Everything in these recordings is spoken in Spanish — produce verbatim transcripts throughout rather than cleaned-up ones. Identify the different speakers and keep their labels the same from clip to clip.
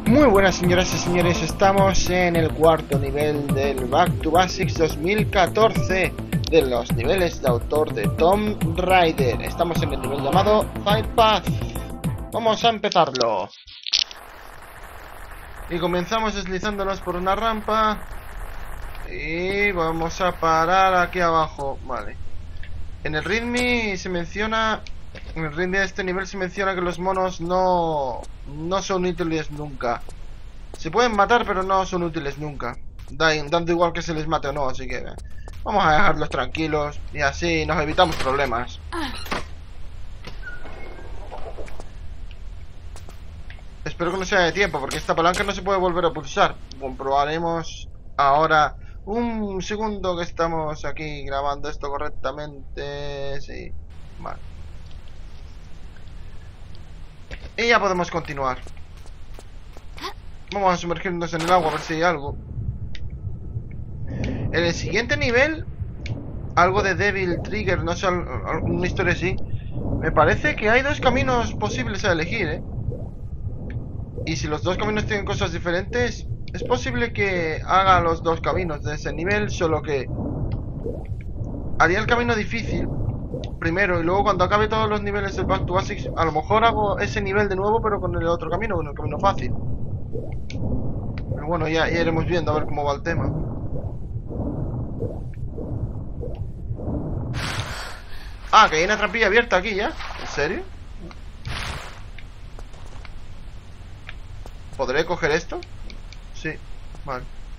Speaker 1: Muy buenas señoras y señores, estamos en el cuarto nivel del Back to Basics dos mil catorce de los niveles de autor de Tomb Raider. Estamos en el nivel llamado Fight Path. Vamos a empezarlo. Y comenzamos deslizándonos por una rampa. Y vamos a parar aquí abajo. Vale. En el readme se menciona... En el readme de este nivel se menciona que los monos no... No son útiles nunca. Se pueden matar, pero no son útiles nunca. Dando igual que se les mate o no, así que... Vamos a dejarlos tranquilos. Y así nos evitamos problemas. Espero que no sea de tiempo, porque esta palanca no se puede volver a pulsar. Comprobaremos ahora... Un segundo que estamos aquí grabando esto correctamente. Sí, vale. Y ya podemos continuar. Vamos a sumergirnos en el agua a ver si hay algo. En el siguiente nivel, algo de Devil Trigger, no sé, alguna historia así. Me parece que hay dos caminos posibles a elegir, ¿eh? Y si los dos caminos tienen cosas diferentes, es posible que haga los dos caminos de ese nivel, solo que haría el camino difícil primero y luego cuando acabe todos los niveles del Back to Basics, a lo mejor hago ese nivel de nuevo pero con el otro camino, con el camino fácil. Pero bueno, ya, ya iremos viendo a ver cómo va el tema. Ah, que hay una trampilla abierta aquí ya. ¿En serio? ¿Podré coger esto? Sí, vale.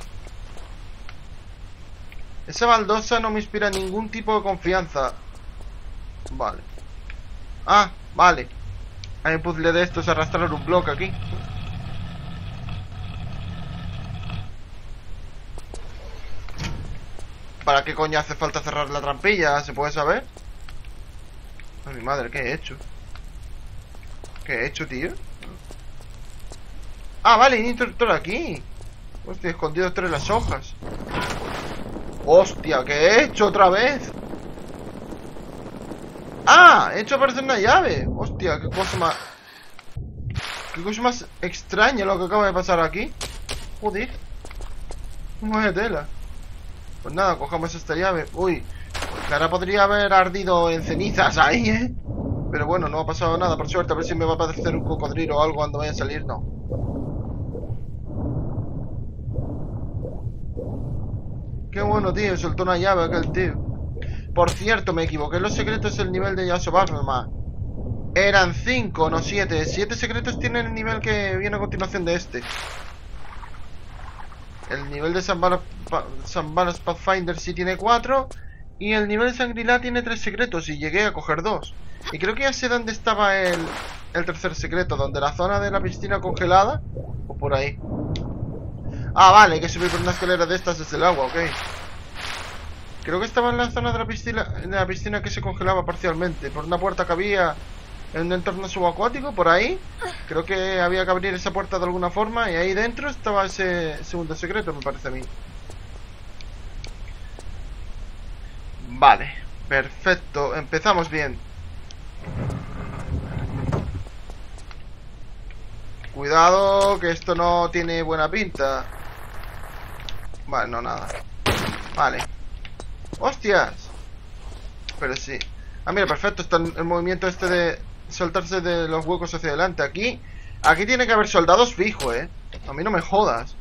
Speaker 1: Esa baldosa no me inspira ningún tipo de confianza. Vale. Ah, vale. Hay un puzzle de estos, arrastrar un bloque aquí. ¿Para qué coño hace falta cerrar la trampilla? ¿Se puede saber? Ay, mi madre, ¿qué he hecho? ¿Qué he hecho, tío? Ah, vale, hay un interruptor aquí. Hostia, escondido entre las hojas. Hostia, ¿qué he hecho otra vez? ¡Ah! He hecho aparecer una llave. Hostia, qué cosa más... Qué cosa más extraña lo que acaba de pasar aquí. Joder. Vaya tela. Pues nada, cojamos esta llave. Uy, que ahora podría haber ardido en cenizas ahí, ¿eh? Pero bueno, no ha pasado nada, por suerte. A ver si me va a aparecer un cocodrilo o algo cuando vaya a salir. No. Qué bueno, tío. Soltó una llave aquel tío. Por cierto, me equivoqué. Los secretos del nivel de Yasobarma eran cinco, no siete. siete secretos tienen el nivel que viene a continuación de este. El nivel de Sambalas Pathfinder sí tiene cuatro. Y el nivel de Shangri-La tiene tres secretos. Y llegué a coger dos. Y creo que ya sé dónde estaba el, el tercer secreto. Donde la zona de la piscina congelada. O por ahí. Ah, vale, hay que subir por una escalera de estas desde el agua, ok. Creo que estaba en la zona de la piscina, de la piscina que se congelaba parcialmente. Por una puerta que había en un entorno subacuático, por ahí. Creo que había que abrir esa puerta de alguna forma. Y ahí dentro estaba ese segundo secreto, me parece a mí. Vale, perfecto, empezamos bien. Cuidado, que esto no tiene buena pinta. Vale, no, nada. Vale. ¡Hostias! Pero sí. Ah, mira, perfecto, está el movimiento este de soltarse de los huecos hacia adelante. Aquí, aquí tiene que haber soldados fijo, eh. A mí no me jodas.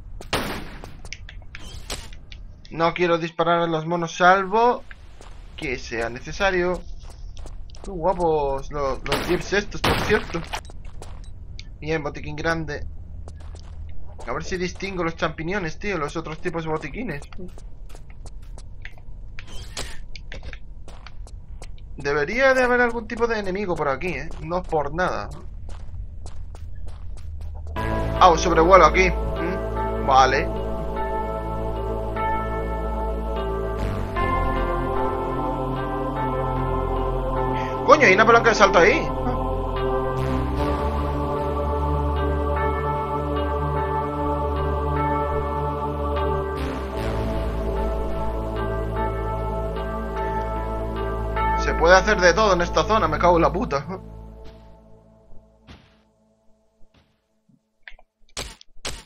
Speaker 1: No quiero disparar a los monos salvo que sea necesario. Qué guapos los, los jeeps estos, por cierto. Bien, botiquín grande. A ver si distingo los champiñones, tío, los otros tipos de botiquines. Debería de haber algún tipo de enemigo por aquí, ¿eh? No por nada. Ah, un sobrevuelo aquí. ¿Mm? Vale. Coño, hay una palanca de salto ahí. Se puede hacer de todo en esta zona, me cago en la puta.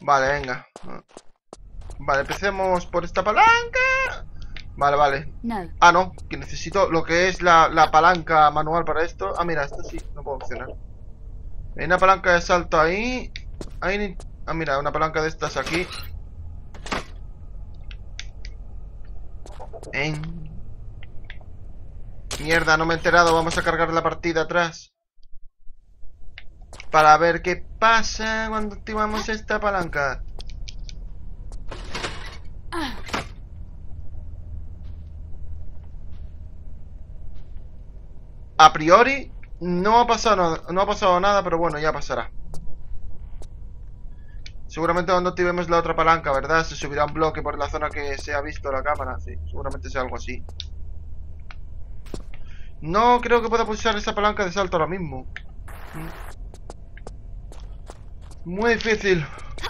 Speaker 1: Vale, venga. Vale, empecemos por esta palanca. Vale, vale.
Speaker 2: No.
Speaker 1: Ah, no, que necesito lo que es la, la palanca manual para esto. Ah, mira, esto sí, no puedo opcionar. Hay una palanca de salto ahí. Hay... Ah, mira, una palanca de estas aquí. En... Mierda, no me he enterado. Vamos a cargar la partida atrás para ver qué pasa cuando activamos esta palanca. A priori no ha pasado, no ha pasado nada, pero bueno, ya pasará. Seguramente cuando activemos la otra palanca, ¿verdad? Se subirá un bloque por la zona que se ha visto la cámara. Sí, seguramente sea algo así. No creo que pueda pulsar esa palanca de salto ahora mismo. Muy difícil.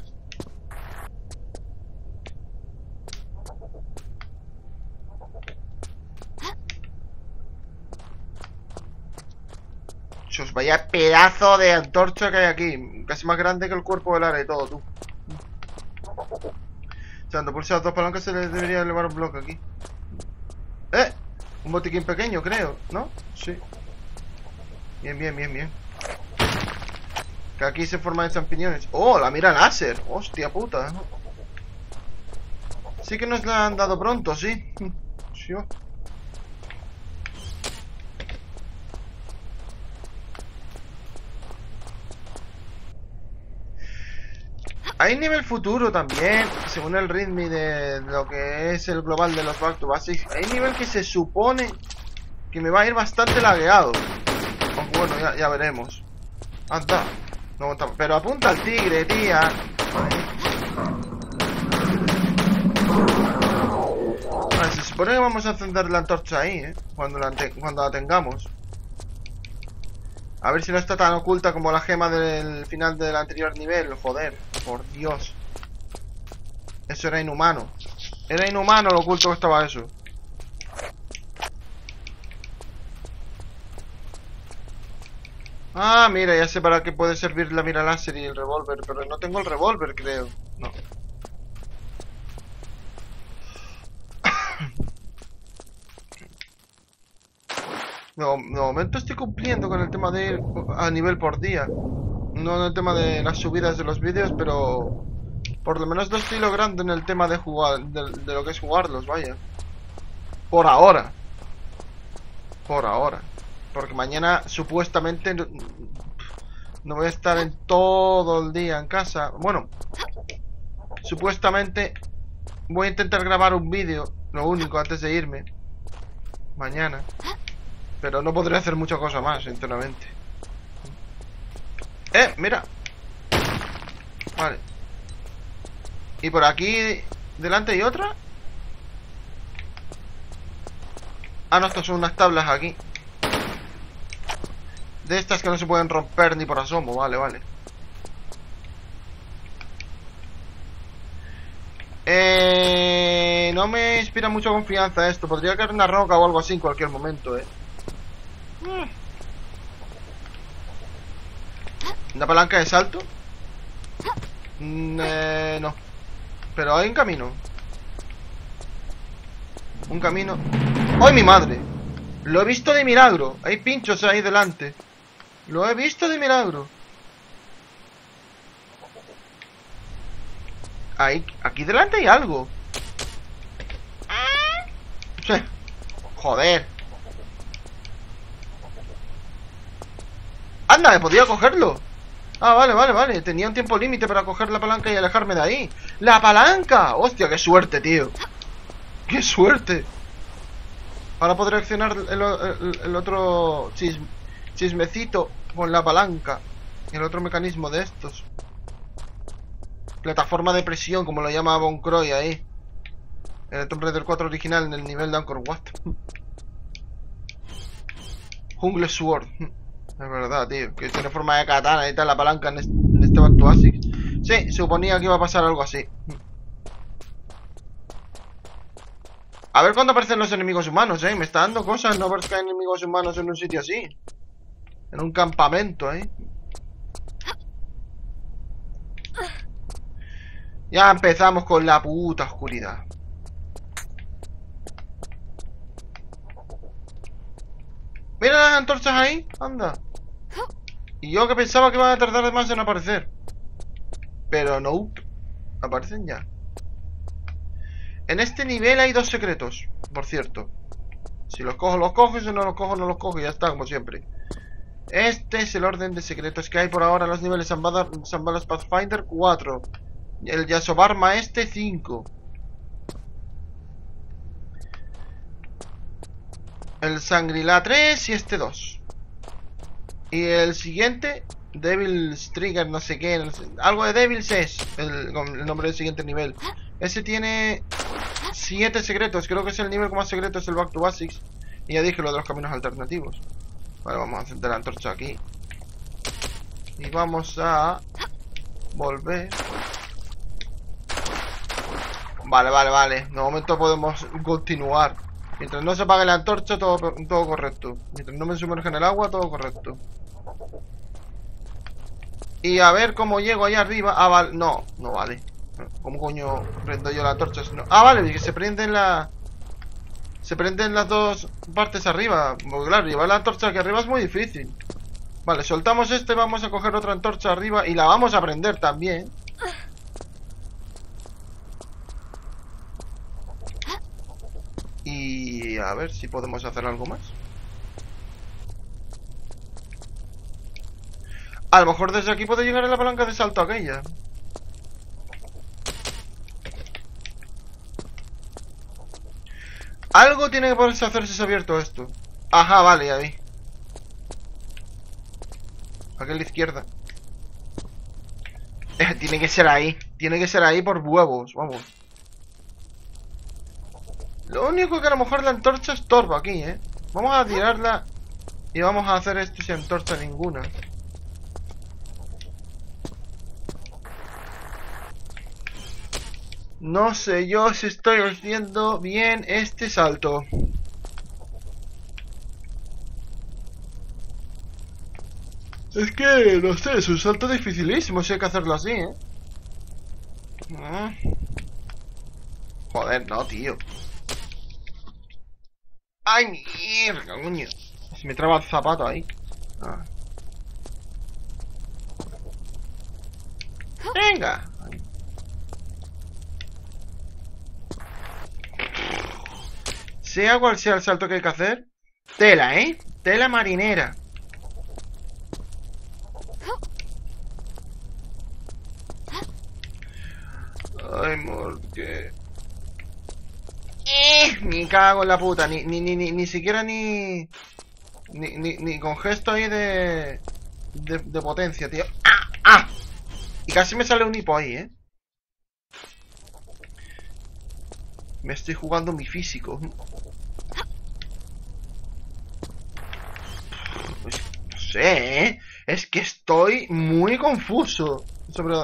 Speaker 1: Chos, vaya pedazo de antorcha que hay aquí. Casi más grande que el cuerpo del área y todo, tú. O sea, cuando pulsas dos palancas se le debería elevar un bloque aquí. ¡Eh! Un botiquín pequeño, creo, ¿no? Sí. Bien, bien, bien, bien. Que aquí se forman champiñones. ¡Oh! La mira láser. ¡Hostia puta! Sí que nos la han dado pronto, sí. Sí. Hay nivel futuro también, según el ritmo de lo que es el global de los Back to Basics. Hay nivel que se supone que me va a ir bastante lagueado. Aunque bueno, ya, ya veremos. Anda. No, pero apunta al tigre, tía. Vale, se supone que vamos a encender la antorcha ahí, ¿eh? Cuando la, cuando la tengamos. A ver si no está tan oculta como la gema del final del anterior nivel. Joder, por Dios. Eso era inhumano. Era inhumano lo oculto que estaba eso. Ah, mira, ya sé para qué puede servir la mira láser y el revólver. Pero no tengo el revólver, creo. No. No, de momento estoy cumpliendo con el tema de ir a nivel por día. No en el tema de las subidas de los vídeos, pero por lo menos lo estoy logrando en el tema de jugar, de, de lo que es jugarlos, vaya. Por ahora. Por ahora. Porque mañana supuestamente no, no voy a estar en todo el día en casa. Bueno, supuestamente voy a intentar grabar un vídeo, lo único, antes de irme. Mañana. Pero no podré hacer mucha cosa más, sinceramente. ¡Eh! ¡Mira! Vale. ¿Y por aquí delante hay otra? Ah, no, estas son unas tablas aquí. De estas que no se pueden romper ni por asomo. Vale, vale. Eh... No me inspira mucha confianza esto. Podría caer una roca o algo así en cualquier momento, eh. ¿Una palanca de salto? Mm, eh, no. Pero hay un camino. Un camino. ¡Ay, mi madre! Lo he visto de milagro. Hay pinchos ahí delante. Lo he visto de milagro. Ahí, aquí delante hay algo. Joder. ¡Anda! ¿Me podía cogerlo? Ah, vale, vale, vale. Tenía un tiempo límite para coger la palanca y alejarme de ahí. ¡La palanca! ¡Hostia, qué suerte, tío! ¡Qué suerte! Ahora podré accionar el, el, el otro chis, chismecito con la palanca. El otro mecanismo de estos. Plataforma de presión, como lo llama Von Croy ahí. En el Tomb Raider cuatro original, en el nivel de Angkor Wat. Jungle Sword. Es verdad, tío. Que tiene forma de katana y tal, la palanca en este, en este Back to Basics. Sí, suponía que iba a pasar algo así. A ver cuándo aparecen los enemigos humanos, eh. Me está dando cosas no ver que hay enemigos humanos en un sitio así. En un campamento, eh. Ya empezamos con la puta oscuridad. Mira las antorchas ahí, anda. Y yo que pensaba que iban a tardar más en aparecer. Pero no, aparecen ya. En este nivel hay dos secretos, por cierto. Si los cojo, los cojo, y si no los cojo, no los cojo, y ya está, como siempre. Este es el orden de secretos que hay por ahora en los niveles San Balas Pathfinder cuatro. El Yasobarma este cinco. El Sangrila tres y este dos. Y el siguiente, Devil's Trigger, no sé qué, no sé, algo de Devil's es el, el nombre del siguiente nivel. Ese tiene siete secretos, creo que es el nivel con más secretos, es el Back to Basics. Y ya dije lo de los caminos alternativos. Vale, vamos a encender la antorcha aquí. Y vamos a volver. Vale, vale, vale. De momento podemos continuar. Mientras no se apague la antorcha, todo, todo correcto. Mientras no me sumerja en el agua, todo correcto. Y a ver cómo llego allá arriba. Ah, vale. No, no vale. ¿Cómo coño prendo yo la antorcha? No. Ah, vale, que se prenden la... Se prenden las dos partes arriba. Porque claro, llevar la antorcha aquí arriba es muy difícil. Vale, soltamos este, vamos a coger otra antorcha arriba y la vamos a prender también. Y a ver si podemos hacer algo más. A lo mejor desde aquí puede llegar a la palanca de salto aquella. Algo tiene que poderse hacer si se ha abierto esto. Ajá, vale, ya vi. Aquí a la izquierda. Eh, tiene que ser ahí. Tiene que ser ahí por huevos, vamos. Lo único que a lo mejor la antorcha estorba aquí, ¿eh? Vamos a tirarla y vamos a hacer esto sin antorcha ninguna. No sé yo si estoy haciendo bien este salto. Es que, no sé, es un salto dificilísimo si hay que hacerlo así, ¿eh? Joder, no, tío. ¡Ay, mierda, coño! Se me traba el zapato ahí. Ah. ¡Venga! Sea cual sea el salto que hay que hacer. Tela, ¿eh? Tela marinera. Ay, porque... Eh, me cago en la puta. Ni, ni, ni, ni, ni siquiera ni... Ni, ni, ni con gesto ahí de... De, de potencia, tío. ¡Ah! ¡Ah! Y casi me sale un hipo ahí, ¿eh? Me estoy jugando mi físico. Pues, no sé, ¿eh? Es que estoy muy confuso sobre...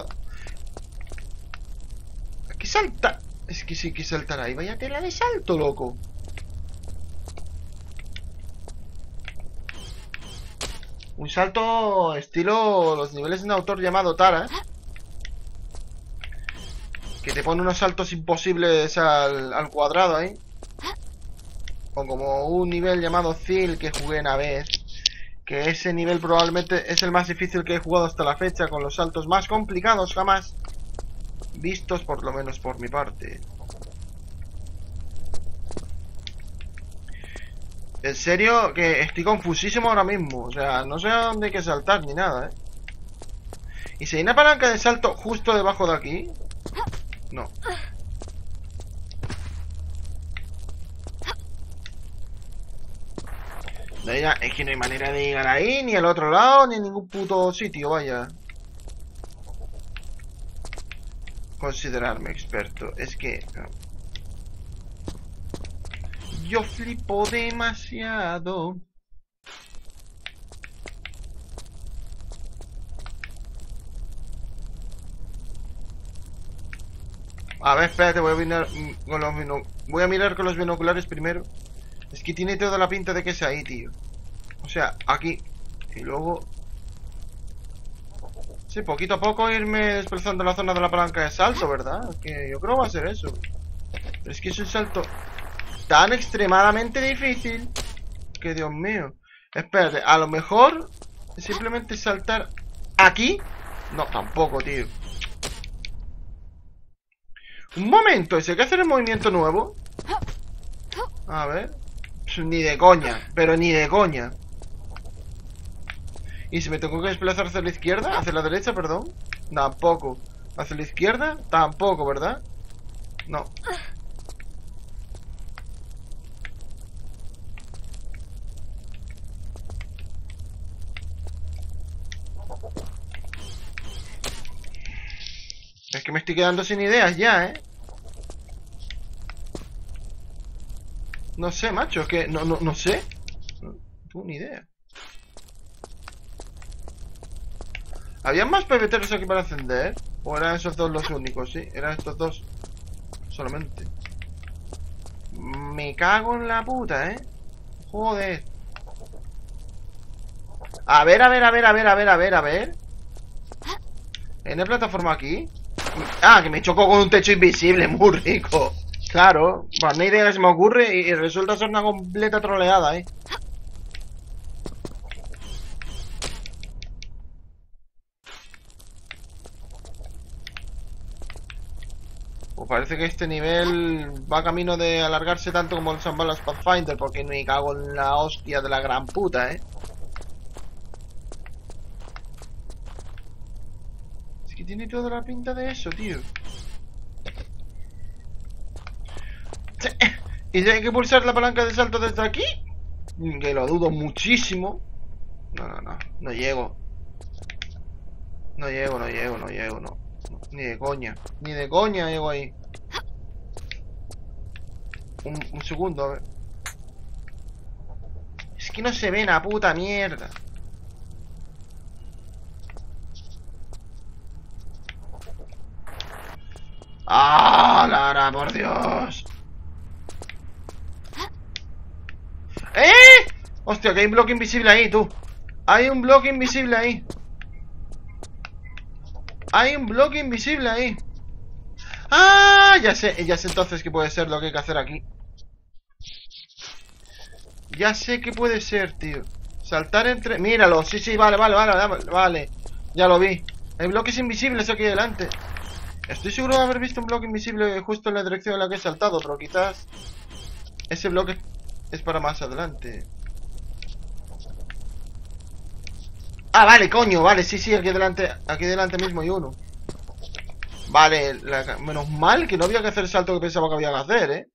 Speaker 1: ¿Qué salta? Es que sí que saltará ahí. Vaya tela de salto, loco. Un salto estilo los niveles de un autor llamado Tara, que te pone unos saltos imposibles al, al cuadrado ahí. O como un nivel llamado Zil que jugué una vez, que ese nivel probablemente es el más difícil que he jugado hasta la fecha, con los saltos más complicados jamás vistos, por lo menos por mi parte. En serio que estoy confusísimo ahora mismo. O sea, no sé a dónde hay que saltar ni nada, ¿eh? ¿Y si hay una palanca de salto justo debajo de aquí? No. No hay, es que no hay manera de llegar ahí, ni al otro lado, ni en ningún puto sitio, vaya. Considerarme experto. Es que... yo flipo demasiado. A ver, espérate, voy a mirar con los bino... voy a mirar con los binoculares primero. Es que tiene toda la pinta de que es ahí, tío. O sea, aquí. Y luego... Sí, poquito a poco irme desplazando la zona de la palanca de salto, ¿verdad? Que yo creo que va a ser eso. Pero es que es un salto tan extremadamente difícil que, Dios mío. Espérate, a lo mejor simplemente saltar aquí. No, tampoco, tío. Un momento, ¿ese hay que hacer el movimiento nuevo? A ver. Ni de coña, pero ni de coña. ¿Y si me tengo que desplazar hacia la izquierda? ¿Hacia la derecha, perdón? Tampoco. ¿Hacia la izquierda? Tampoco, ¿verdad? No. Es que me estoy quedando sin ideas ya, ¿eh? No sé, macho, es que no, no, no sé. No tengo ni idea. ¿Había más pebeteros aquí para encender? ¿O eran esos dos los únicos? Sí, eran estos dos solamente. Me cago en la puta, ¿eh? Joder. A ver, a ver, a ver, a ver, a ver, a ver, a ver. ¿En la plataforma aquí? Ah, que me chocó con un techo invisible, muy rico. Claro, pues no hay idea que se me ocurre y resulta ser una completa troleada, ¿eh? Pues parece que este nivel va camino de alargarse tanto como el San Balas Pathfinder, porque me cago en la hostia de la gran puta, ¿eh? Es que tiene toda la pinta de eso, tío. ¿Y si hay que pulsar la palanca de salto desde aquí? Que lo dudo muchísimo. No, no, no, no llego. No llego, no llego, no llego, no. Ni de coña, ni de coña llego ahí. Un, un segundo, a ver. Es que no se ve la puta mierda. ¡Ah, Lara, por Dios! ¡Eh! Hostia, que hay un bloque invisible ahí, tú. Hay un bloque invisible ahí. Hay un bloque invisible ahí. ¡Ah! Ya sé, ya sé entonces qué puede ser lo que hay que hacer aquí. Ya sé qué puede ser, tío. Saltar entre... Míralo, sí, sí, vale, vale, vale, vale. Ya lo vi. Hay bloques invisibles aquí delante. Estoy seguro de haber visto un bloque invisible justo en la dirección en la que he saltado, pero quizás ese bloque es para más adelante. Ah, vale, coño, vale, sí, sí, aquí delante, aquí delante mismo hay uno. Vale, la, menos mal que no había que hacer el salto que pensaba que había que hacer, ¿eh?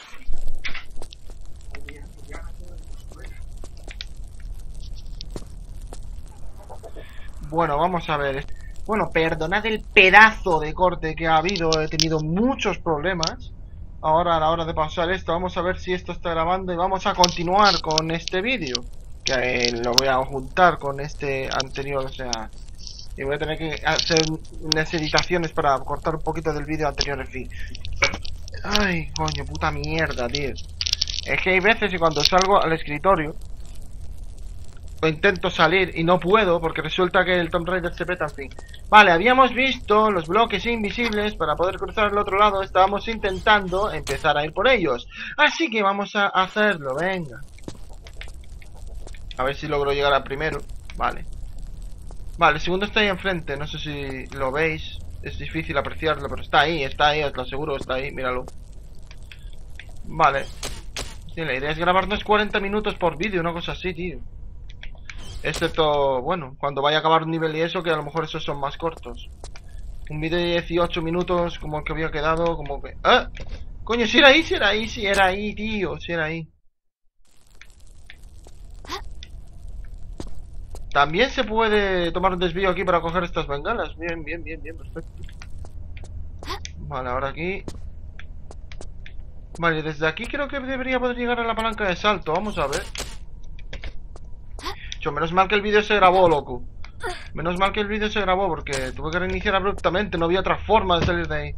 Speaker 1: Bueno, vamos a ver. Bueno, perdonad el pedazo de corte que ha habido. He tenido muchos problemas. Ahora a la hora de pasar esto, vamos a ver si esto está grabando y vamos a continuar con este vídeo. Que eh, lo voy a juntar con este anterior, o sea... Y voy a tener que hacer unas editaciones para cortar un poquito del vídeo anterior, en fin. Ay, coño, puta mierda, tío. Es que hay veces que cuando salgo al escritorio o intento salir y no puedo porque resulta que el Tomb Raider se peta, en fin. Vale, habíamos visto los bloques invisibles. Para poder cruzar al otro lado estábamos intentando empezar a ir por ellos. Así que vamos a hacerlo, venga. A ver si logro llegar al primero. Vale. Vale, el segundo está ahí enfrente. No sé si lo veis. Es difícil apreciarlo, pero está ahí, está ahí, os lo aseguro, está ahí, míralo. Vale. Sí, la idea es grabarnos cuarenta minutos por vídeo, una cosa así, tío. Excepto, bueno, cuando vaya a acabar un nivel y eso, que a lo mejor esos son más cortos. Un vídeo de dieciocho minutos, como el que había quedado, como que... ¡Ah! Coño, si era ahí, si era ahí, si era ahí, tío, si era ahí. También se puede tomar un desvío aquí para coger estas bengalas. Bien, bien, bien, bien, perfecto. Vale, ahora aquí. Vale, desde aquí creo que debería poder llegar a la palanca de salto. Vamos a ver. Yo, menos mal que el vídeo se grabó, loco. Menos mal que el vídeo se grabó porque tuve que reiniciar abruptamente. No había otra forma de salir de ahí.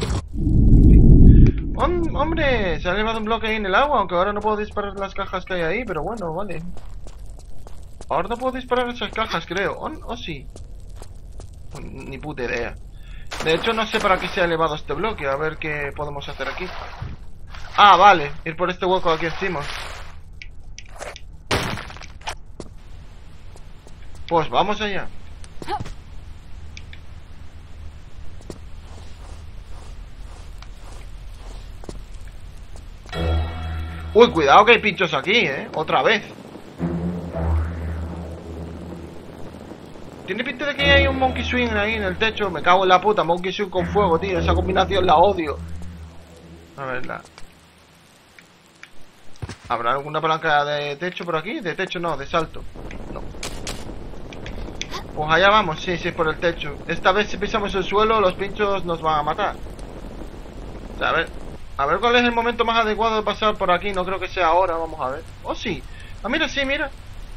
Speaker 1: Hom ¡Hombre! Se ha elevado un bloque ahí en el agua. Aunque ahora no puedo disparar las cajas que hay ahí. Pero bueno, vale. Ahora no puedo disparar esas cajas, creo. ¿O oh, oh, sí? Ni puta idea. De hecho, no sé para qué se ha elevado este bloque. A ver qué podemos hacer aquí. Ah, vale. Ir por este hueco de aquí encima. Pues vamos allá. Uy, cuidado que hay pinchos aquí, eh. Otra vez. Tiene pinta de que hay un Monkey Swing ahí en el techo. Me cago en la puta, Monkey Swing con fuego, tío. Esa combinación la odio. A ver, la... ¿Habrá alguna palanca de techo por aquí? De techo no, de salto. No. Pues allá vamos, sí, sí, por el techo. Esta vez si pisamos el suelo, los pinchos nos van a matar. O sea, a ver, a ver cuál es el momento más adecuado de pasar por aquí. No creo que sea ahora, vamos a ver. Oh, sí. Ah, mira, sí, mira.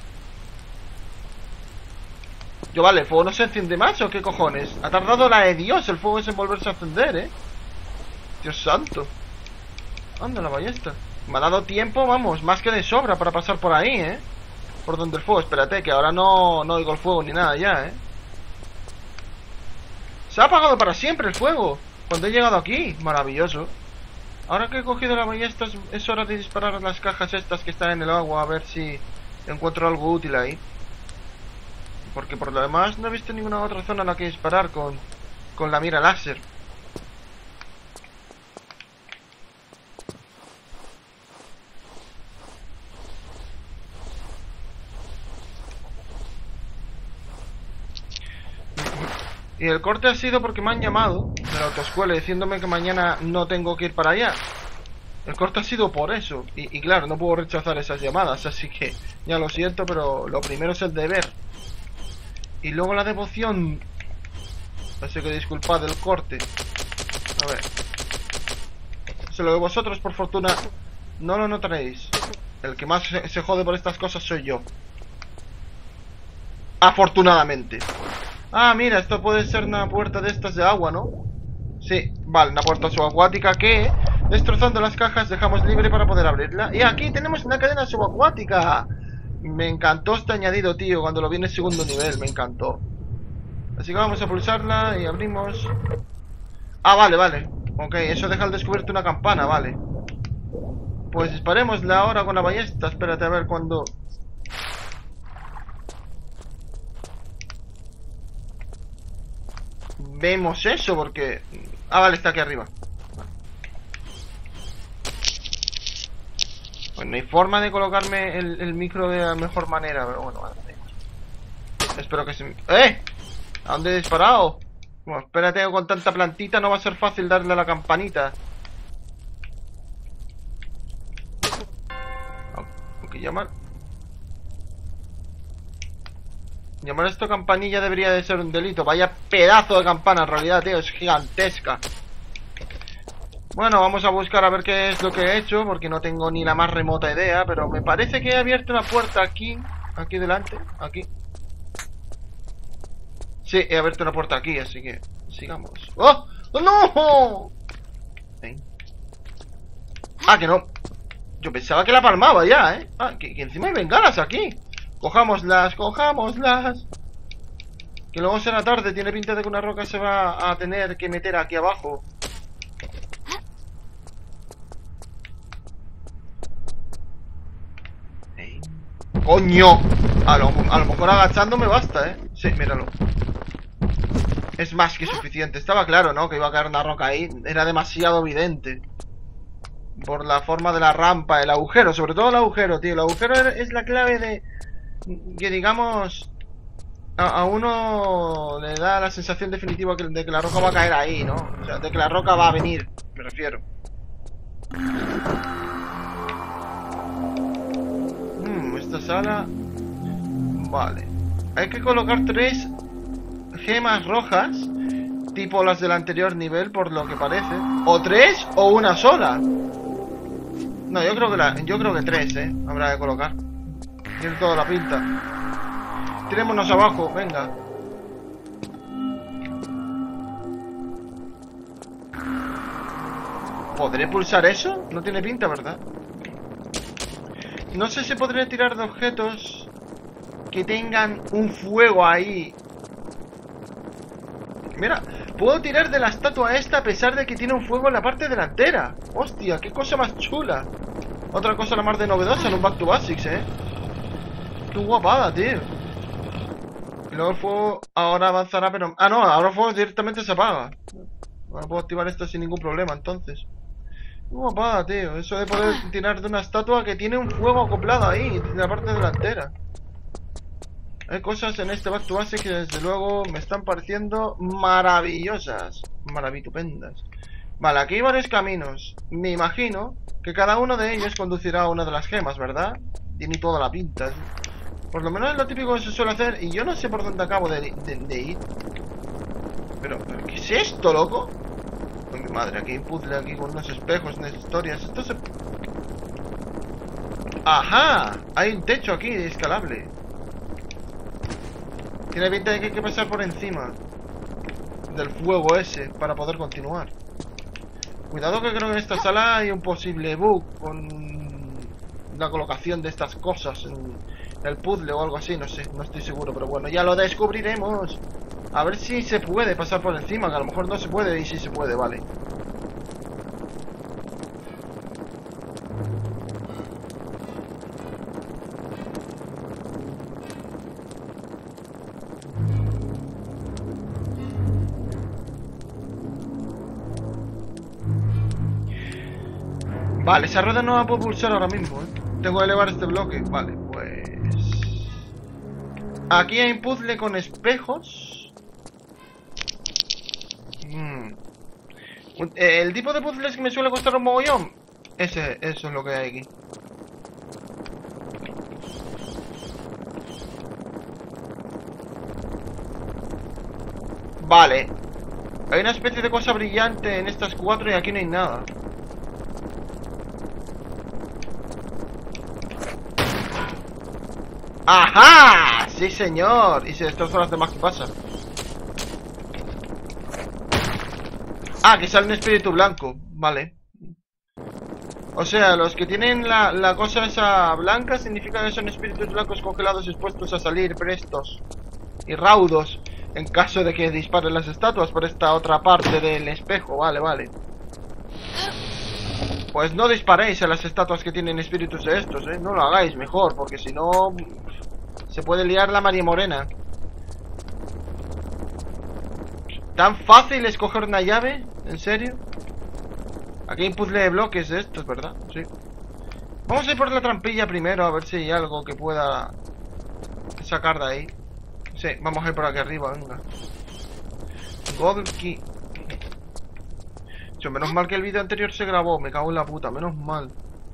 Speaker 1: Yo, vale, ¿el fuego no se enciende más o qué cojones? Ha tardado la de Dios el fuego es en volverse a encender, ¿eh? Dios santo. Anda, la ballesta. Me ha dado tiempo, vamos, más que de sobra para pasar por ahí, ¿eh? Por donde el fuego, espérate, que ahora no, no oigo el fuego ni nada ya, ¿eh? Se ha apagado para siempre el fuego cuando he llegado aquí, maravilloso. Ahora que he cogido la ballesta es, es hora de disparar a las cajas estas que están en el agua. A ver si encuentro algo útil ahí. Porque por lo demás no he visto ninguna otra zona en la que disparar con, con la mira láser. Y el corte ha sido porque me han llamado de la autoescuela diciéndome que mañana no tengo que ir para allá. El corte ha sido por eso. Y, y claro, no puedo rechazar esas llamadas. Así que ya lo siento, pero lo primero es el deber. Y luego la devoción. Así que disculpad el corte. A ver. Solo que vosotros, por fortuna, no lo notaréis. El que más se, se jode por estas cosas soy yo. Afortunadamente. Ah, mira, esto puede ser una puerta de estas de agua, ¿no? Sí, vale, una puerta subacuática que, destrozando las cajas, dejamos libre para poder abrirla. Y aquí tenemos una cadena subacuática. Me encantó este añadido, tío, cuando lo vi en el segundo nivel, me encantó. Así que vamos a pulsarla y abrimos. Ah, vale, vale. Ok, eso deja al descubierto una campana, vale. Pues disparémosla ahora con la ballesta. Espérate a ver cuando... Vemos eso, porque... Ah, vale, está aquí arriba. Pues no hay forma de colocarme el, el micro de la mejor manera, pero bueno, vale. Espero que se... ¡Eh! ¿A dónde he disparado? Bueno, espérate, con tanta plantita no va a ser fácil darle a la campanita. Aunque llamar... Llamar esto campanilla debería de ser un delito. Vaya pedazo de campana, en realidad, tío, es gigantesca. Bueno, vamos a buscar a ver qué es lo que he hecho, porque no tengo ni la más remota idea. Pero me parece que he abierto una puerta aquí. Aquí delante, aquí. Sí, he abierto una puerta aquí, así que sigamos. ¡Oh! ¡Oh, no! ¿Eh? Ah, que no. Yo pensaba que la palmaba ya, ¿eh? Ah, que, que encima hay bengalas aquí. Cojámoslas, cojámoslas. Que luego será tarde. Tiene pinta de que una roca se va a tener que meter aquí abajo. ¿Eh? ¡Coño! A lo, a lo mejor agachando me basta, ¿eh? Sí, míralo. Es más que suficiente. Estaba claro, ¿no? Que iba a caer una roca ahí. Era demasiado evidente. Por la forma de la rampa, el agujero. Sobre todo el agujero, tío. El agujero es la clave de... Que digamos... A, a uno le da la sensación definitiva que, de que la roca va a caer ahí, ¿no? O sea, de que la roca va a venir, me refiero. Hmm, esta sala... Vale. Hay que colocar tres gemas rojas, tipo las del anterior nivel, por lo que parece. O tres o una sola. No, yo creo que la, yo creo que tres, eh. Habrá que colocar. Tiene toda la pinta. Tirémonos abajo, venga. ¿Podré pulsar eso? No tiene pinta, ¿verdad? No sé si podré tirar de objetos que tengan un fuego ahí. Mira, puedo tirar de la estatua esta a pesar de que tiene un fuego en la parte delantera. Hostia, qué cosa más chula. Otra cosa la más de novedosa en un Back to Basics, eh. Qué guapada, tío. Y luego el fuego ahora avanzará, pero... Ah, no, ahora el fuego directamente se apaga. Ahora puedo activar esto sin ningún problema, entonces. Qué guapada, tío. Eso de poder tirar de una estatua que tiene un fuego acoplado ahí, en la parte delantera. Hay cosas en este Back to Basics que desde luego me están pareciendo maravillosas. Maravitupendas. Vale, aquí hay varios caminos. Me imagino que cada uno de ellos conducirá a una de las gemas, ¿verdad? Tiene toda la pinta. Por lo menos es lo típico que se suele hacer. Y yo no sé por dónde acabo de, de, de ir. Pero, ¿pero qué es esto, loco? Oh, mi madre, aquí hay un puzzle aquí con unos espejos, unas historias. Esto se... ¡Ajá! Hay un techo aquí escalable. Tiene pinta de que hay que pasar por encima del fuego ese para poder continuar. Cuidado que creo que en esta sala hay un posible bug con la colocación de estas cosas en el puzzle o algo así, no sé, no estoy seguro, pero bueno, ya lo descubriremos. A ver si se puede pasar por encima, que a lo mejor no se puede y sí se puede, vale. Vale, esa rueda no la puedo pulsar ahora mismo, ¿eh? Tengo que elevar este bloque. Vale, pues... Aquí hay un puzzle con espejos. Hmm. El tipo de puzzles que me suele costar un mogollón. Ese, eso es lo que hay aquí. Vale. Hay una especie de cosa brillante en estas cuatro y aquí no hay nada. ¡Ajá! ¡Sí, señor! Y se destrozan las demás, ¿qué pasa? Ah, que sale un espíritu blanco. Vale. O sea, los que tienen la, la cosa esa blanca significa que son espíritus blancos congelados dispuestos a salir prestos y raudos en caso de que disparen las estatuas por esta otra parte del espejo. Vale, vale. Pues no disparéis a las estatuas que tienen espíritus de estos, ¿eh? No lo hagáis mejor, porque si no... se puede liar la María Morena. ¿Tan fácil escoger una llave? ¿En serio? Aquí hay un puzzle de bloques de estos, ¿verdad? Sí. Vamos a ir por la trampilla primero, a ver si hay algo que pueda sacar de ahí. Sí, vamos a ir por aquí arriba, venga. Gold Key. Menos mal que el vídeo anterior se grabó, me cago en la puta, menos mal.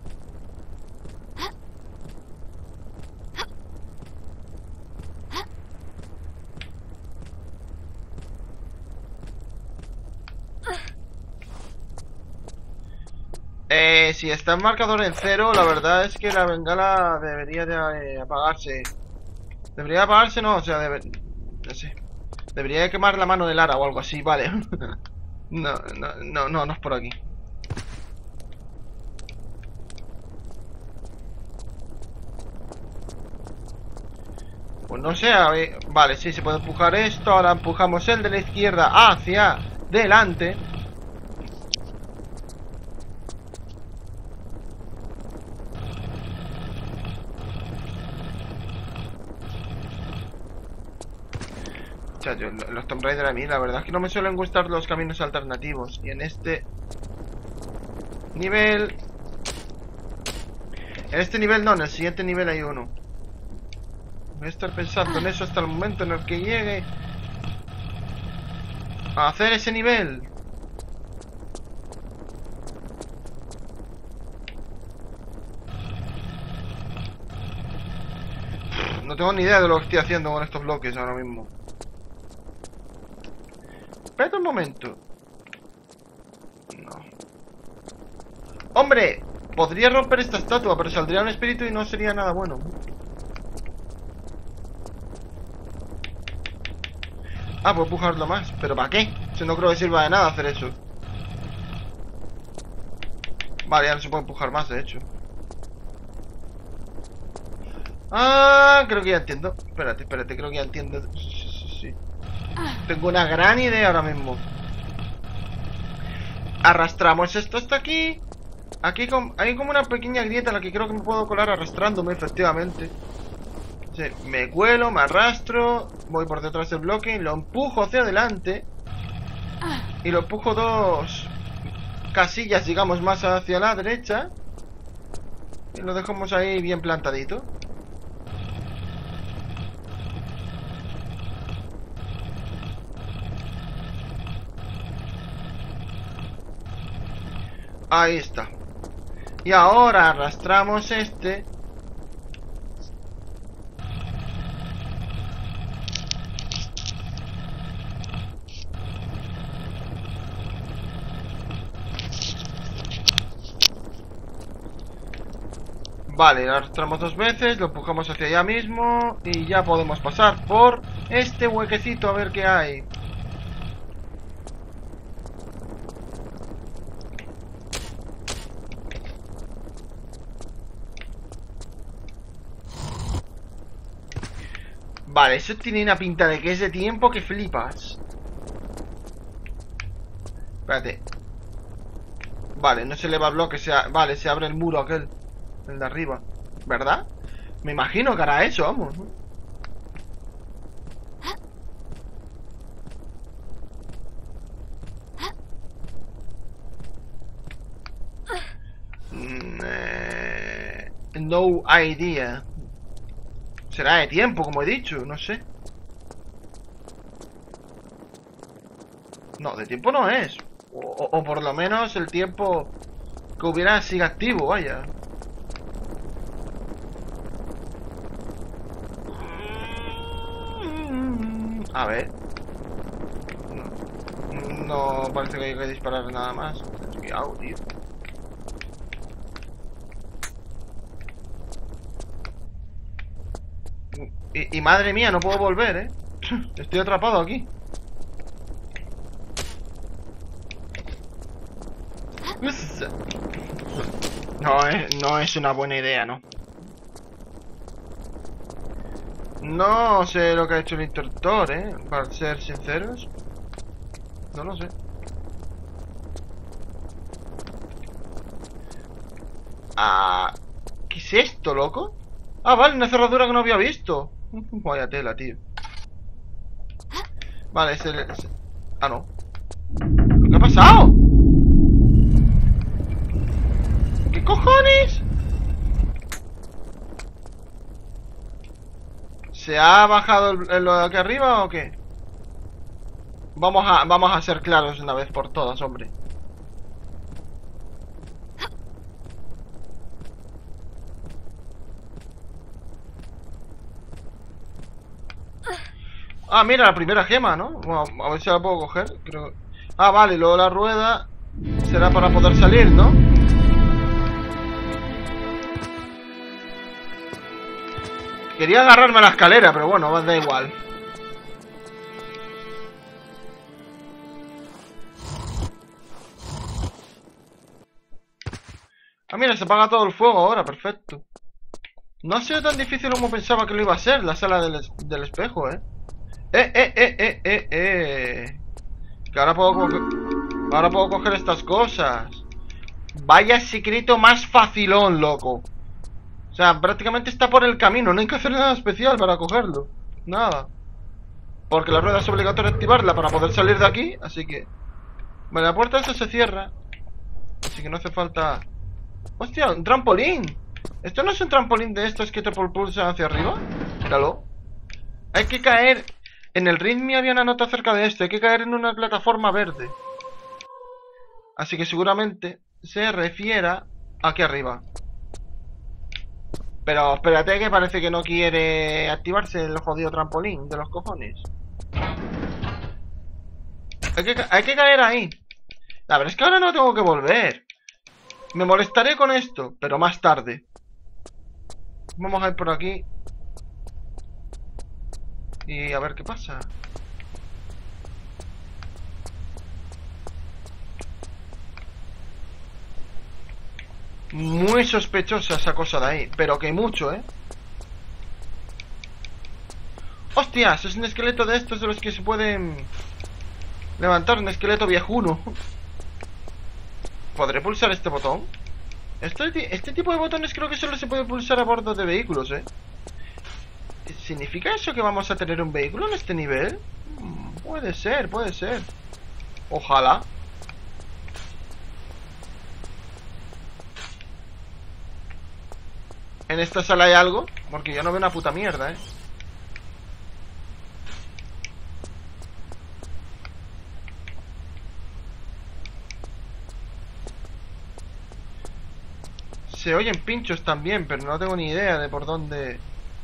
Speaker 1: Eh, si está el marcador en cero, la verdad es que la bengala debería de eh, apagarse. Debería apagarse, no, o sea, debe... no sé. Debería de quemar la mano de Lara o algo así, vale. No, no, no, no, no es por aquí. Pues no sé, a ver, vale, sí, se puede empujar esto. Ahora empujamos el de la izquierda hacia delante. Yo, los Tomb Raider a mí, la verdad es que no me suelen gustar los caminos alternativos. Y en este nivel... En este nivel no, en el siguiente nivel hay uno. Voy a estar pensando en eso hasta el momento en el que llegue a hacer ese nivel. No tengo ni idea de lo que estoy haciendo con estos bloques ahora mismo. Espérate un momento. No. ¡Hombre! Podría romper esta estatua, pero saldría un espíritu y no sería nada bueno. Ah, puedo empujarlo más. ¿Pero para qué? Si no creo que sirva de nada hacer eso. Vale, ya no se puede empujar más, de hecho. Ah, creo que ya entiendo. Espérate, espérate, creo que ya entiendo. Sí, sí, sí, sí. Tengo una gran idea ahora mismo. Arrastramos esto hasta aquí. Aquí hay como una pequeña grieta en la que creo que me puedo colar arrastrándome, efectivamente. Sí, me cuelo, me arrastro, voy por detrás del bloque, lo empujo hacia adelante. Y lo empujo dos casillas, digamos, más hacia la derecha. Y lo dejamos ahí bien plantadito. Ahí está. Y ahora arrastramos este. Vale, lo arrastramos dos veces, lo empujamos hacia allá mismo y ya podemos pasar por este huequecito a ver qué hay. Vale, eso tiene una pinta de que es de tiempo que flipas. Espérate. Vale, no se eleva bloque, se a... vale, se abre el muro aquel, el de arriba, ¿verdad? Me imagino que hará eso, vamos. Mm, eh... No idea. Será de tiempo, como he dicho, no sé. No, de tiempo no es. O, o, o por lo menos el tiempo que hubiera sigue activo, vaya. A ver. No, no parece que hay que disparar nada más. ¿Qué hago, tío? Y, y madre mía, no puedo volver, ¿eh? Estoy atrapado aquí. No es, no es una buena idea, ¿no? No sé lo que ha hecho el interruptor, ¿eh? Para ser sinceros. No lo sé. Ah, ¿qué es esto, loco? Ah, vale, una cerradura que no había visto. Vaya tela, tío. Vale, es el... Es... Ah, no. ¿Qué ha pasado? ¿Qué cojones? ¿Se ha bajado el, el, lo de aquí arriba o qué? Vamos a, vamos a ser claros una vez por todas, hombre. Ah, mira, la primera gema, ¿no? Bueno, a ver si la puedo coger. Creo... Ah, vale, y luego la rueda será para poder salir, ¿no? Quería agarrarme a la escalera, pero bueno, da igual. Ah, mira, se apaga todo el fuego ahora, perfecto. No ha sido tan difícil como pensaba que lo iba a ser, la sala del, es del espejo, ¿eh? Eh, eh, eh, eh, eh, eh. Que ahora puedo coger... Ahora puedo coger estas cosas. Vaya secreto más facilón, loco. O sea, prácticamente está por el camino. No hay que hacer nada especial para cogerlo. Nada. Porque la rueda es obligatorio activarla para poder salir de aquí. Así que... Vale, la puerta esa se cierra. Así que no hace falta... ¡Hostia! ¡Un trampolín! ¿Esto no es un trampolín de estos que te propulsan hacia arriba? Míralo. Hay que caer... En el ritmo había una nota acerca de esto. Hay que caer en una plataforma verde. Así que seguramente se refiera aquí arriba. Pero espérate que parece que no quiere activarse el jodido trampolín de los cojones. Hay que, hay que caer ahí. La verdad es que ahora no tengo que volver. Me molestaré con esto, pero más tarde. Vamos a ir por aquí. Y a ver qué pasa. Muy sospechosa esa cosa de ahí. Pero que mucho, ¿eh? ¡Hostias! Es un esqueleto de estos de los que se pueden levantar, un esqueleto viejuno. ¿Podré pulsar este botón? Este, este tipo de botones creo que solo se puede pulsar a bordo de vehículos, ¿eh? ¿Significa eso que vamos a tener un vehículo en este nivel? Hmm, puede ser, puede ser. Ojalá. ¿En esta sala hay algo? Porque yo no veo una puta mierda, ¿eh? Se oyen pinchos también, pero no tengo ni idea de por dónde...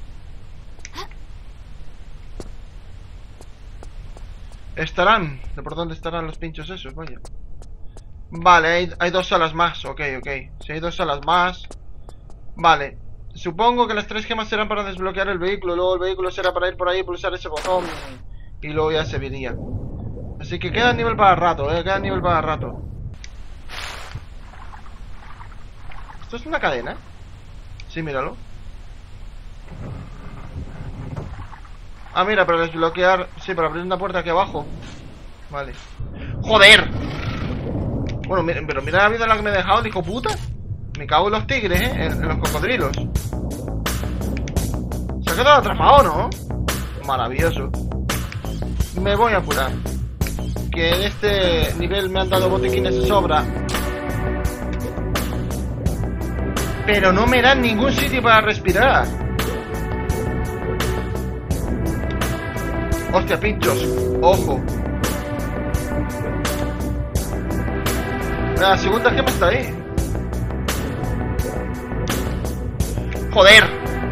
Speaker 1: Estarán, de por dónde estarán los pinchos esos, vaya. Vale, hay, hay dos salas más, ok, ok. Si hay dos salas más... Vale. Supongo que las tres gemas serán para desbloquear el vehículo. Luego el vehículo será para ir por ahí y pulsar ese botón. Y luego ya se vería. Así que queda nivel para rato, eh. Queda nivel para rato. ¿Esto es una cadena? Sí, míralo. Ah, mira, para desbloquear... Sí, para abrir una puerta aquí abajo. Vale. ¡Joder! Bueno, mira, pero mira la vida en la que me he dejado el hijo puta. Me cago en los tigres, ¿eh? En, en los cocodrilos. Se ha quedado atrapado, ¿no? Maravilloso. Me voy a apurar. Que en este nivel me han dado botiquines de sobra. Pero no me dan ningún sitio para respirar. Hostia, pinchos. Ojo. La segunda gema está ahí. ¡Joder!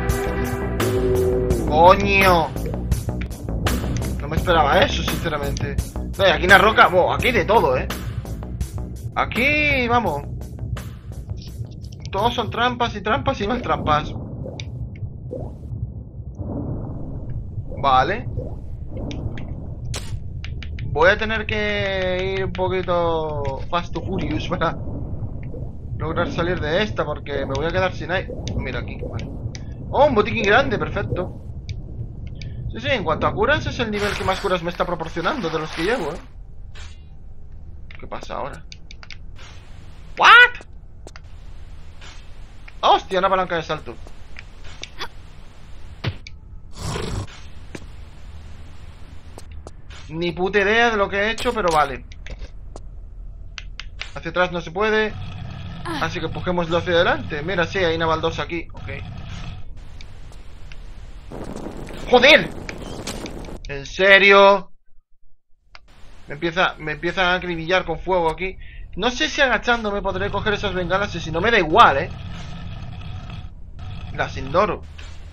Speaker 1: ¡Coño! No me esperaba eso, sinceramente. No, y aquí en la roca... Bueno, aquí hay de todo, ¿eh? Aquí, vamos. Todos son trampas y trampas y más trampas. Vale. Voy a tener que ir un poquito fast to furious para lograr salir de esta, porque me voy a quedar sin aire. Mira aquí, vale. Oh, un botiquín grande, perfecto. Sí, sí, en cuanto a curas es el nivel que más curas me está proporcionando de los que llevo, ¿eh? ¿Qué pasa ahora? ¿What? ¡Hostia! Una palanca de salto. Ni puta idea de lo que he hecho, pero vale. Hacia atrás no se puede. Así que empujémoslo hacia adelante. Mira, sí, hay una baldosa aquí. Ok. ¡Joder! ¿En serio? Me empieza, me empieza a acribillar con fuego aquí. No sé si agachándome podré coger esas bengalas. Y si no, me da igual, ¿eh? Las ignoro.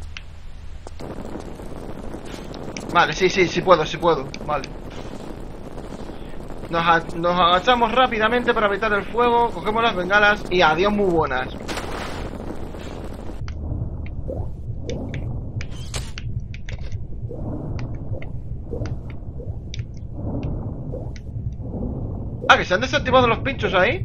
Speaker 1: Vale, sí, sí, sí puedo, sí puedo. Vale. Nos, nos agachamos rápidamente para evitar el fuego. Cogemos las bengalas y adiós muy buenas. Ah, que se han desactivado los pinchos ahí.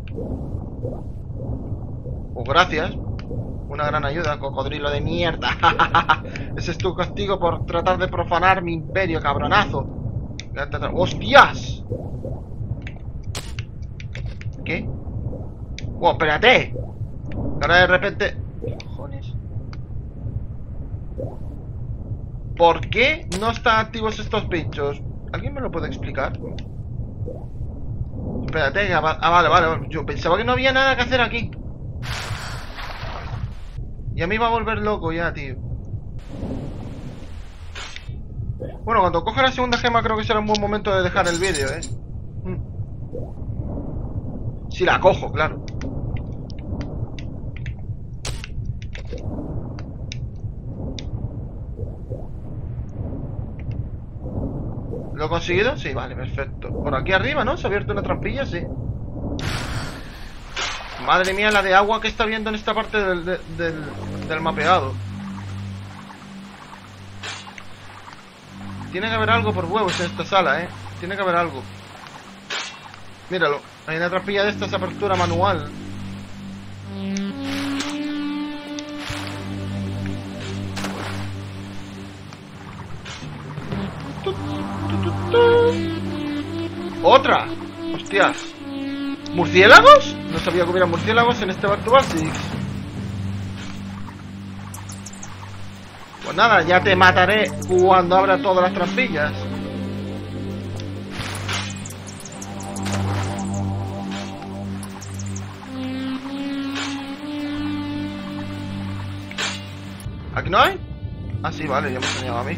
Speaker 1: Pues gracias. Una gran ayuda, cocodrilo de mierda. Ese es tu castigo por tratar de profanar mi imperio, cabronazo. ¡Hostias! ¿Qué? ¡Wow, espérate! Ahora de repente... ¿Qué cojones? ¿Por qué no están activos estos pinchos? ¿Alguien me lo puede explicar? Espérate, ah, vale, vale. Yo pensaba que no había nada que hacer aquí. Ya me iba a volver loco ya, tío. Bueno, cuando coja la segunda gema creo que será un buen momento de dejar el vídeo, ¿eh? Si la cojo, claro. ¿Lo he conseguido? Sí, vale, perfecto. Por aquí arriba, ¿no? ¿Se ha abierto una trampilla? Sí. Madre mía, la de agua que está viendo en esta parte del, del, del, del mapeado. Tiene que haber algo por huevos en esta sala, ¿eh? Tiene que haber algo. Míralo. Hay una trampilla de estas, apertura manual. ¡Otra! ¡Hostias! ¿Murciélagos? No sabía que hubiera murciélagos en este Back to Basics. Pues nada, ya te mataré cuando abra todas las trampillas. ¿Aquí no hay? Ah, sí, vale, ya me enseñaba a mí.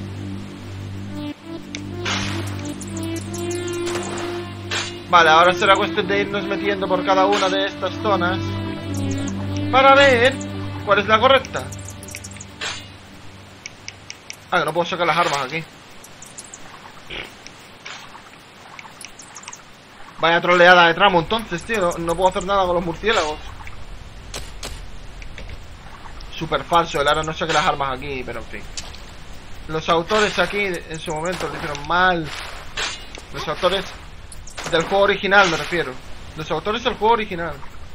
Speaker 1: Vale, ahora será cuestión de irnos metiendo por cada una de estas zonas para ver cuál es la correcta. Ah, que no puedo sacar las armas aquí. Vaya troleada de tramo entonces, tío. No, no puedo hacer nada con los murciélagos. Súper falso, el ahora no saque las armas aquí, pero en fin. Los autores aquí en su momento lo hicieron mal. Los autores del juego original me refiero. Los autores del juego original.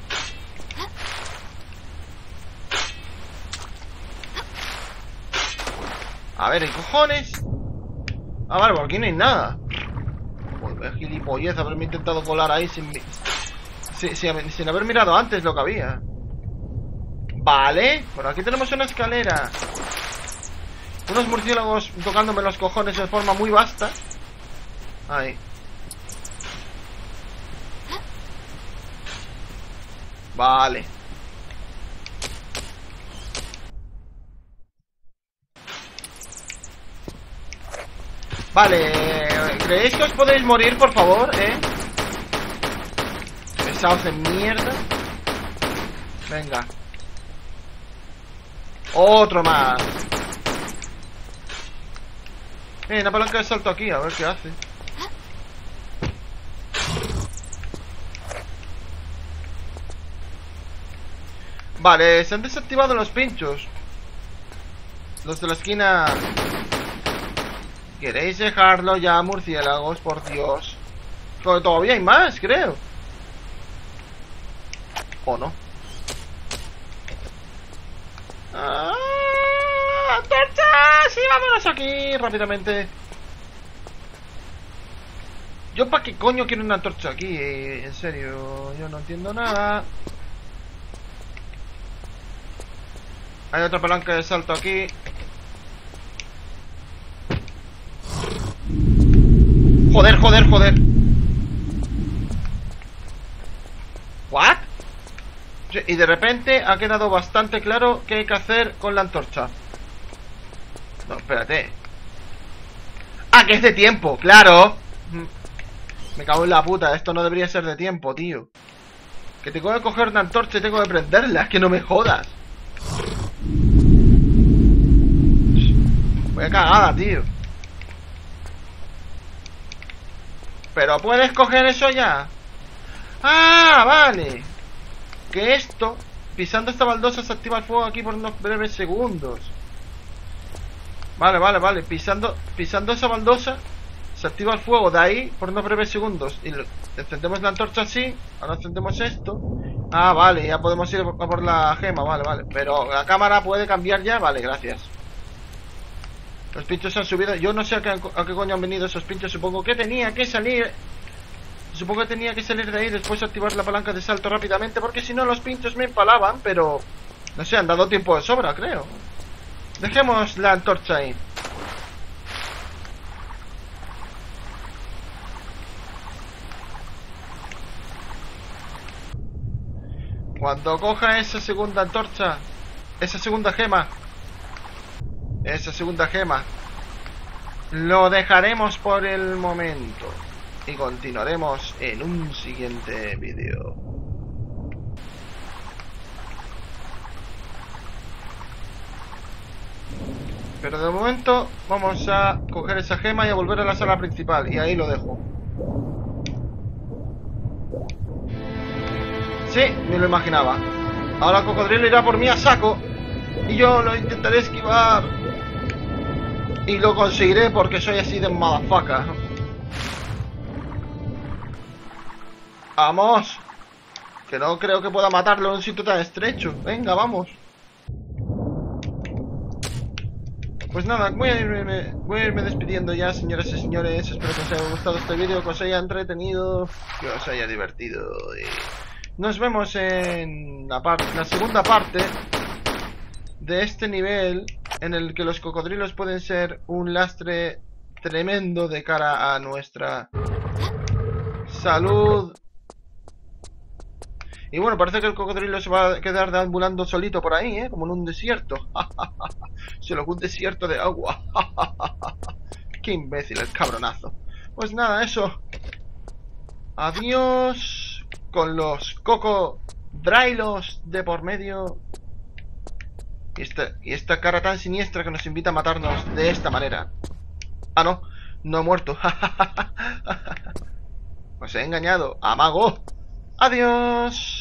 Speaker 1: A ver, ¿hay cojones? Ah, vale, por aquí no hay nada. Joder, gilipollez haberme intentado colar ahí sin, sin, sin, sin haber mirado antes lo que había. Vale, por aquí tenemos una escalera. Unos murciélagos tocándome los cojones de forma muy vasta. Ahí. Vale. Vale, ¿creéis que os podéis morir, por favor, eh? Pesados de mierda. Venga. Otro más. Eh, una palanca de salto aquí, a ver qué hace. Vale, se han desactivado los pinchos. Los de la esquina. ¿Queréis dejarlo ya, murciélagos? Por Dios. Pero todavía hay más, creo. ¿O no? ¡Ah! ¡Antorchas! ¡Sí, vámonos aquí! Rápidamente. ¿Yo para qué coño quiero una antorcha aquí? Eh, en serio, yo no entiendo nada. Hay otra palanca de salto aquí. Joder, joder, joder. ¿What? Y de repente ha quedado bastante claro qué hay que hacer con la antorcha. No, espérate. Ah, que es de tiempo, claro. Me cago en la puta, esto no debería ser de tiempo, tío. Que tengo que coger una antorcha y tengo que prenderla, es que no me jodas. Voy a cagada, tío. Pero puedes coger eso ya. Ah, vale. Que esto, pisando esta baldosa, se activa el fuego aquí por unos breves segundos. Vale, vale, vale. Pisando, pisando esa baldosa, se activa el fuego de ahí por unos breves segundos. Y lo, encendemos la antorcha así. Ahora encendemos esto. Ah, vale, ya podemos ir a por la gema. Vale, vale. Pero la cámara puede cambiar ya. Vale, gracias. Los pinchos se han subido. Yo no sé a qué, a qué coño han venido esos pinchos. Supongo que tenía que salir. Supongo que tenía que salir de ahí. Después activar la palanca de salto rápidamente. Porque si no los pinchos me empalaban. Pero no sé, han dado tiempo de sobra, creo. Dejemos la antorcha ahí. Cuando coja esa segunda antorcha, esa segunda gema, esa segunda gema, lo dejaremos por el momento y continuaremos en un siguiente vídeo. Pero de momento vamos a coger esa gema y a volver a la sala principal, y ahí lo dejo. Sí, me lo imaginaba. Ahora el cocodrilo irá por mí a saco y yo lo intentaré esquivar. Y lo conseguiré porque soy así de motherfucker. Vamos. Que no creo que pueda matarlo en un sitio tan estrecho. Venga, vamos. Pues nada, voy a, irme, voy a irme despidiendo ya, señoras y señores. Espero que os haya gustado este vídeo, que os haya entretenido, que os haya divertido. Y nos vemos en la, la segunda parte de este nivel, en el que los cocodrilos pueden ser un lastre tremendo de cara a nuestra salud. Y bueno, parece que el cocodrilo se va a quedar deambulando solito por ahí, ¿eh? Como en un desierto. Solo un desierto de agua. Qué imbécil el cabronazo. Pues nada, eso. Adiós. Con los cocodrilos de por medio. Y esta, y esta cara tan siniestra que nos invita a matarnos de esta manera. Ah, no. No he muerto. Os he engañado. Amago. Adiós.